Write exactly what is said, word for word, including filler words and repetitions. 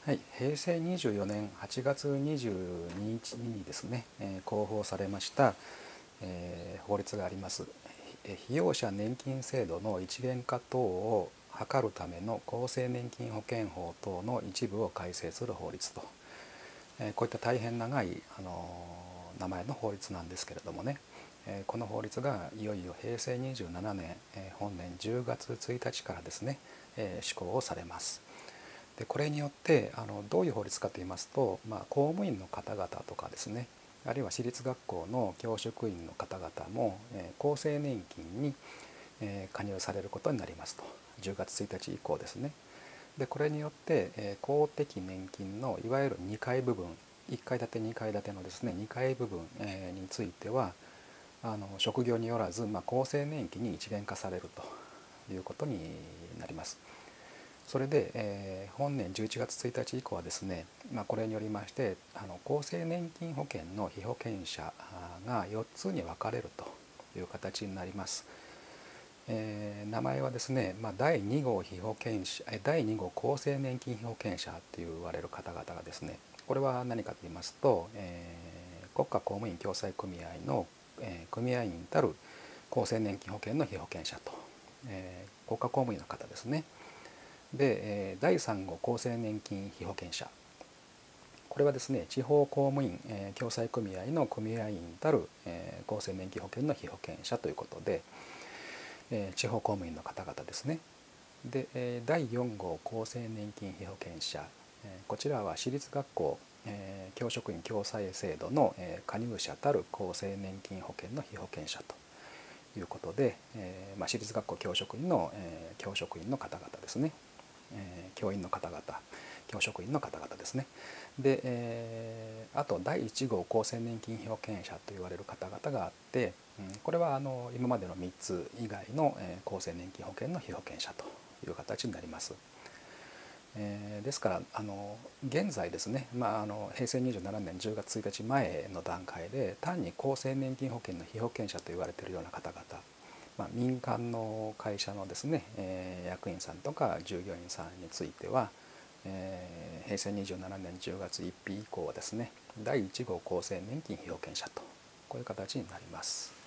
はい、平成にじゅうよねんはちがつにじゅうににちにですね、えー公布されました、えー法律があります。えー被用者年金制度の一元化等を図るための厚生年金保険法等の一部を改正する法律と、えーこういった大変長い、あのー名前の法律なんですけれどもね、えーこの法律がいよいよ平成にじゅうななねん、えー本年じゅうがつついたちからですね、えー施行をされます。でこれによってあのどういう法律かといいますと、まあ、公務員の方々とかですね、あるいは私立学校の教職員の方々も、えー厚生年金に、えー加入されることになりますと。じゅうがつついたち以降ですね。でこれによって、えー公的年金のいわゆるにかい部分、いっかい建てにかい建てのですねにかい部分、えーについてはあの職業によらず、まあ、厚生年金に一元化されるということになります。それで、えー本年じゅういちがつついたち以降はですね、まあ、これによりましてあの厚生年金保険の被保険者がよっつに分かれるという形になります。えー名前はですね、まあ、だいに号被保険者だいに号厚生年金被保険者と言われる方々がですね、これは何かと言いますと、えー国家公務員共済組合の、えー組合員たる厚生年金保険の被保険者と、えー国家公務員の方ですね。で、だいさん号厚生年金被保険者、これはですね地方公務員、えー共済組合の組合員たる、えー厚生年金保険の被保険者ということで、えー地方公務員の方々ですね。で、えーだいよん号厚生年金被保険者、えーこちらは私立学校、えー教職員共済制度の、えー加入者たる厚生年金保険の被保険者ということで、えーまあ、私立学校教職員の、えー教職員の方々ですね。えー教員の方々、教職員の方々ですね。で、えーあとだいいち号厚生年金被保険者と言われる方々があって、うん、これはあの今までのみっつ以外の、えー厚生年金保険の被保険者という形になります。えーですからあの現在ですね、まあ、あの平成にじゅうななねんじゅうがつついたち前の段階で単に厚生年金保険の被保険者と言われているような方々、まあ、民間の会社のですね、えー役員さんとか従業員さんについては、えー平成にじゅうななねんじゅうがつついたち以降はですねだいいち号厚生年金被保険者とこういう形になります。